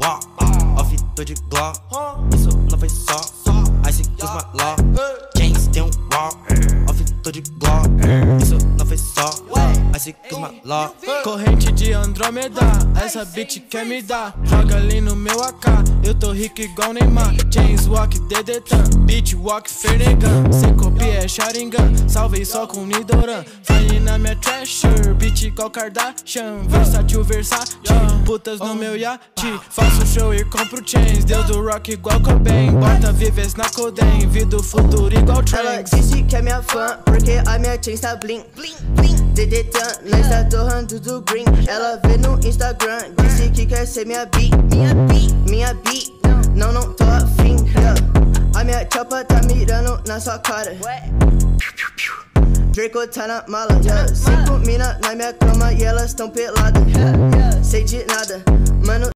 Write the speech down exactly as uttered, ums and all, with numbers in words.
walk. Off tô de glock, isso não foi só. Ice que os maló, Chainz tem um walk. Off tô de glock, isso não foi só. Ice que os maló. Corrente de Andrômeda, essa bitch quer me dar. Joga ali no meu A K, eu tô rico igual Neymar. Chainz walk, Dedetan, bitch walk, Fernegan. Cê copia é Sharingan, salvei só com Nidoran. Fale na minha trasher, bitch igual Kardashian. Versátil, Versace, putas no meu iate. Faço show e compro Chainz, deus do rock igual Cobain. Bota vives na Coden, vi do futuro igual Chainz. Ela disse que é minha fã, porque a minha Chainz tá bling, bling, bling. Dedetan, nós tá torrando do green. Ela vê no Instagram, disse que quer ser minha bi, minha bi, minha bi. Não, não tô afim, yeah. A minha chapa tá mirando na sua cara. Draco tá na mala, yeah. Cinco mina na minha cama e elas tão peladas. Sei de nada, mano.